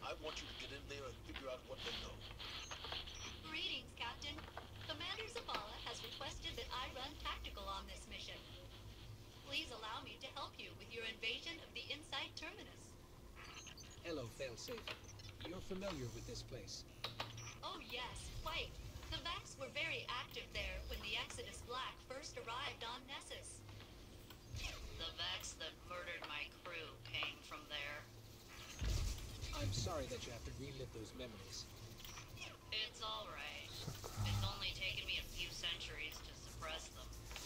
I want you to get in there and figure out what they know. Greetings, Captain. Commander Zavala has requested that I run tactical on this mission. Please allow me to help you with your invasion of the Inside Terminus. Hello, Failsafe. You're familiar with this place. Oh yes, quite. The Vex were very active there when the Exodus Black first arrived on Nessus. The Vex that murdered my crew came from there. I'm sorry that you have to relive those memories. It's alright. It's only taken me a few centuries to suppress them.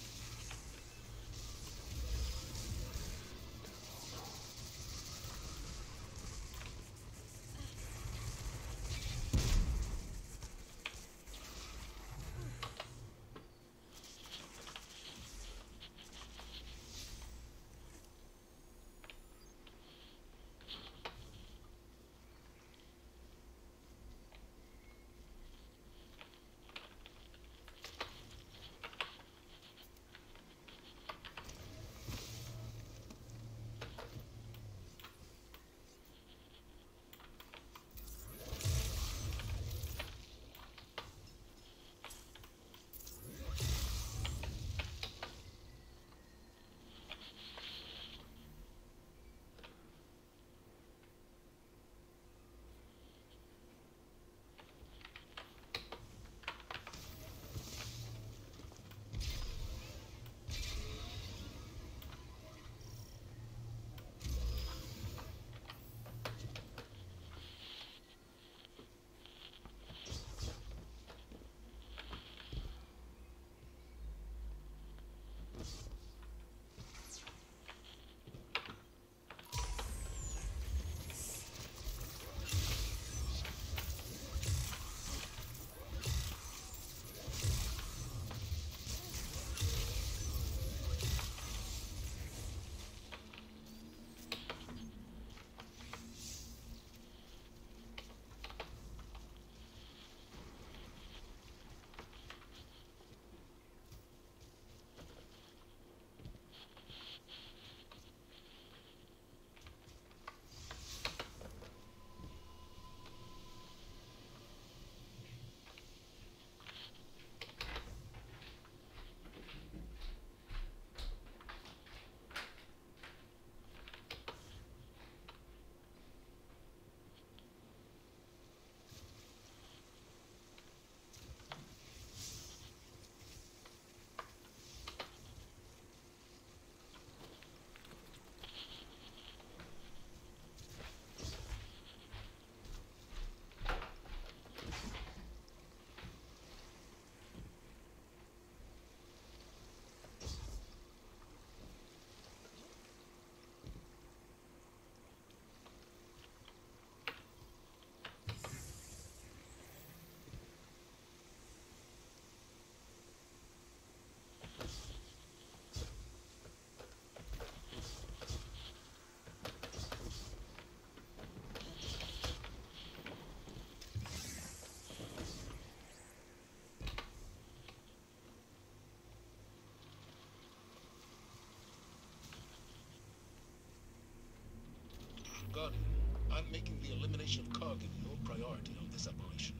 Guardian, I'm making the elimination of Kargan your priority on this operation.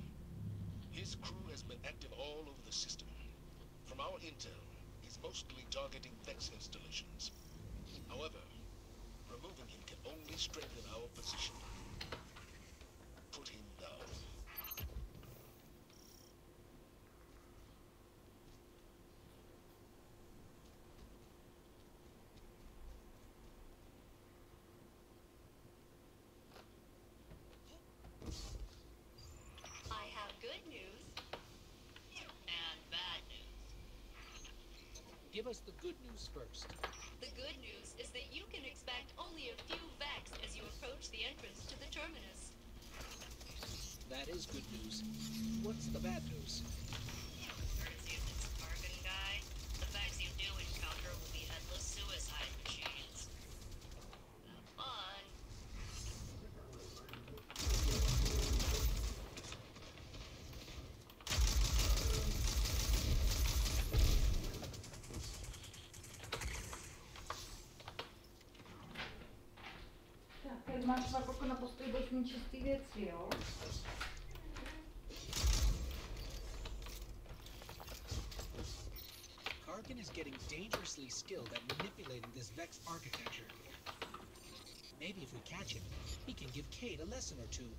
His crew has been active all over the system. From our intel, he's mostly targeting Vex installations. However, removing him can only strengthen our position. Put him down. I have good news. And bad news. Give us the good news first. The good news is that you can expect only a few Vex as you approach the entrance to the terminus. That is good news. What's the bad news? Courtesy of this Kargan guy, the Vex you do encounter will be headless suicide machines. Have fun. máš fakt jako na postoj dost nečistý věci, jo? Kargan is getting dangerously skilled at manipulating this Vex architecture. Maybe if we catch him, he can give Cade a lesson or two.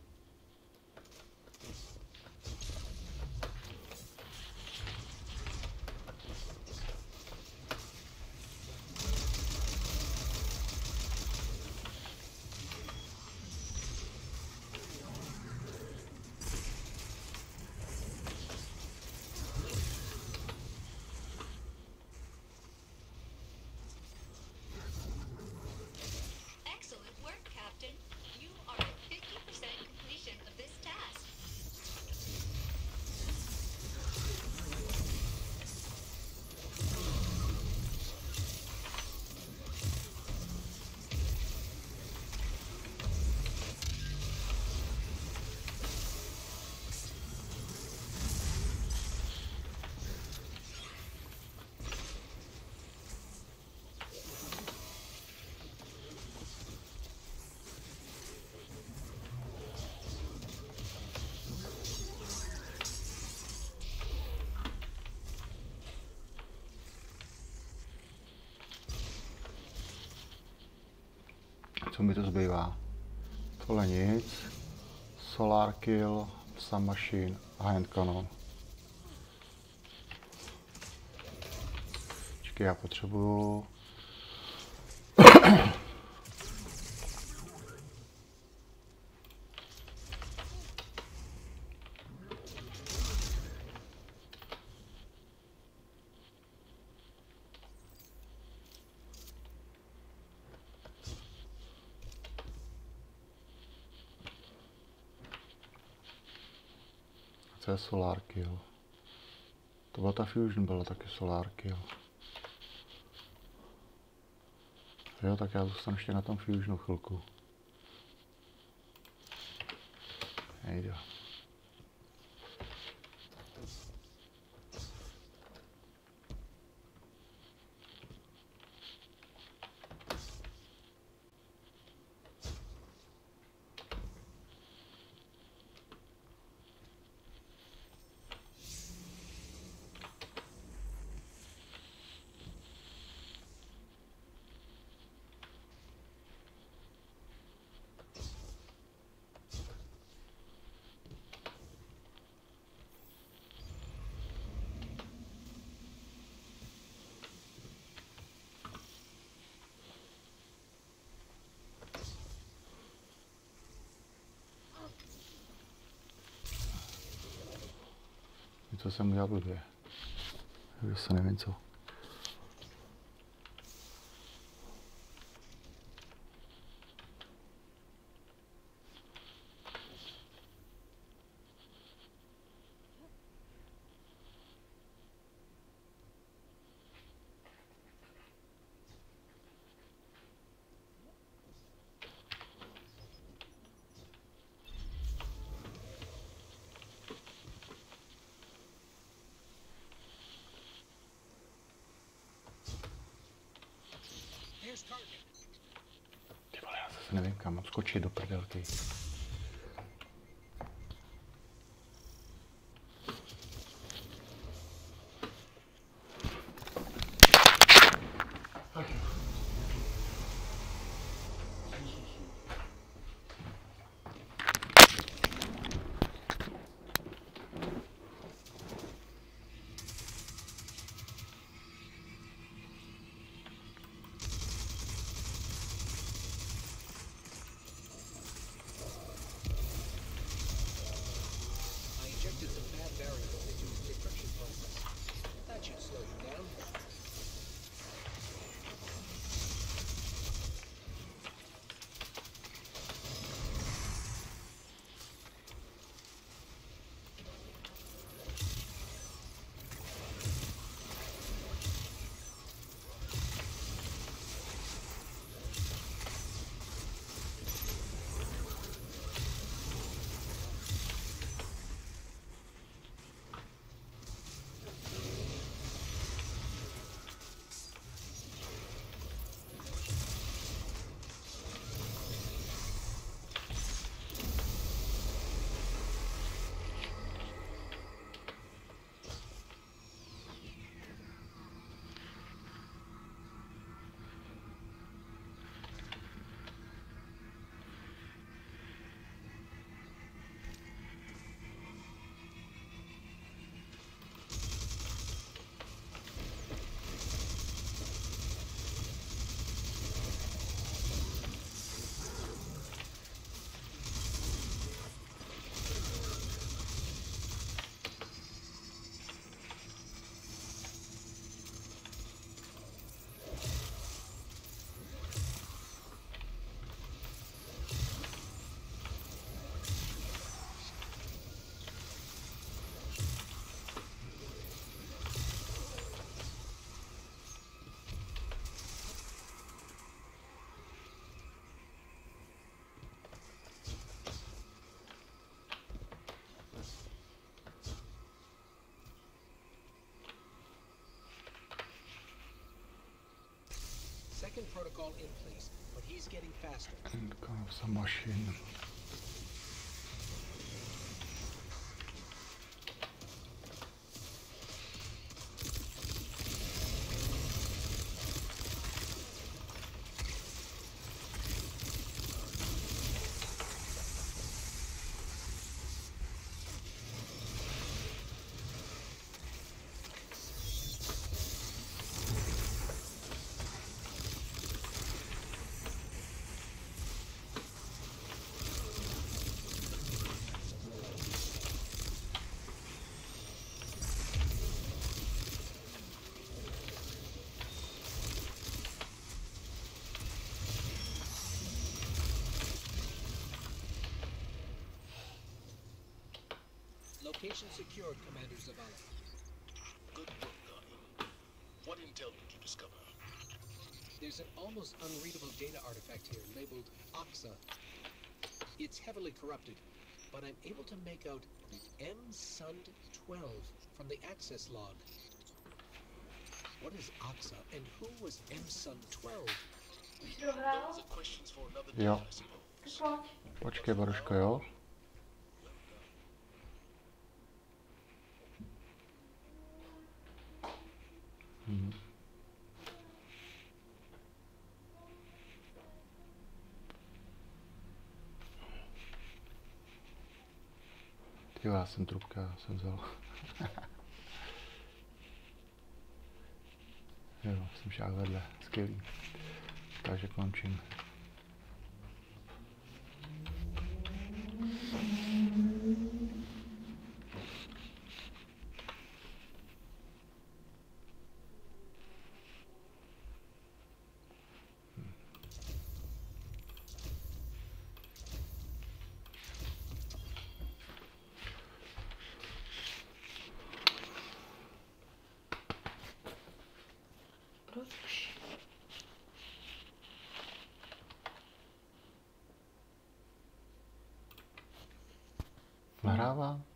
Excellent work, Captain. You are at 50% completion of this task. Co mi to zbývá? Tohle nic. Solar Kill, Submachine a Hand Cannon. Počkej, já potřebuju... Co je Solar Kill? To byla ta Fusion, byla taky Solar Kill. Jo, tak já zůstanu ještě na tom Fusionu chvilku. Nejde. Co jsem udělal blbě? Zase nevím co. Here's Kargan. Ty vole, já zase nevím kam, mám skočit do prdelky. protocol in place, but he's getting faster. Handkanov submachine. Location secured, Commander Zavala. Good work, Guardian. What intel did you discover? There's an almost unreadable data artifact here labeled Oxa. It's heavily corrupted, but I'm able to make out M-Sund 12 from the access log. What is Oxa, and who was M-Sund 12? Už jsi dohrál? Those are questions for another Jo. day, I suppose. Pojď. Počkej, Baruško, jo? Jo, já jsem trubka, já jsem vzal. Jo, jsem šák vedle, skvělý. Takže končím. Proč? Nahrává?